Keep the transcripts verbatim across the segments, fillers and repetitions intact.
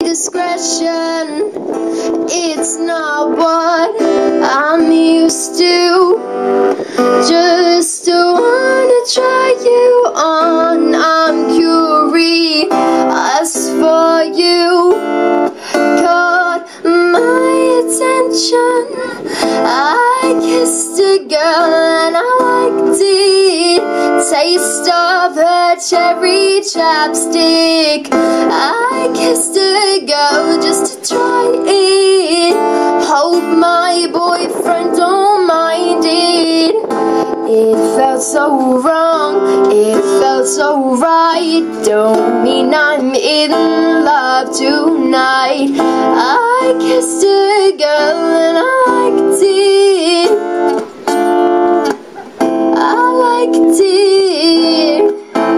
indiscretion. It's not what I'm used to. Just wanna try you on. I'm curious for you. Caught my attention. I kissed a girl and I liked it. Taste of her cherry chapstick. I kissed a girl just to try it. Hope my boyfriend don't mind it. It felt so wrong, it felt so right. Don't mean I'm in love tonight. I kissed a girl and I liked it. I liked it.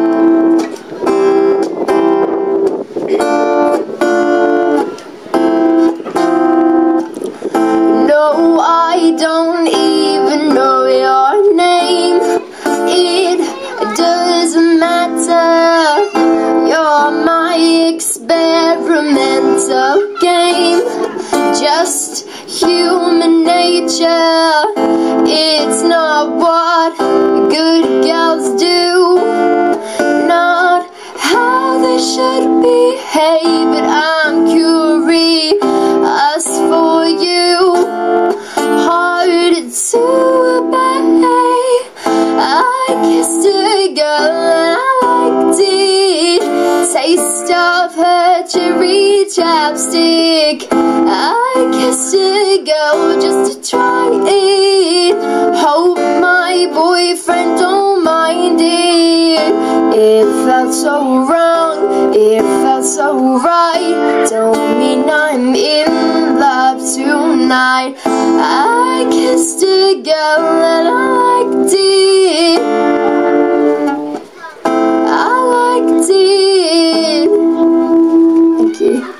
No, I don't even know your name. It doesn't matter. You're my experimental game. Just human nature. It's not what good girls do. Not how they should behave. But I'm curious for you. Hard to obey. I kissed a girl and I liked it. Taste of her cherry chapstick. I kissed a girl just to try it. Hope my boyfriend don't mind it. It felt so wrong, it felt so right. Don't mean I'm in love tonight. I kissed a girl and I liked it. I liked it. Thank you.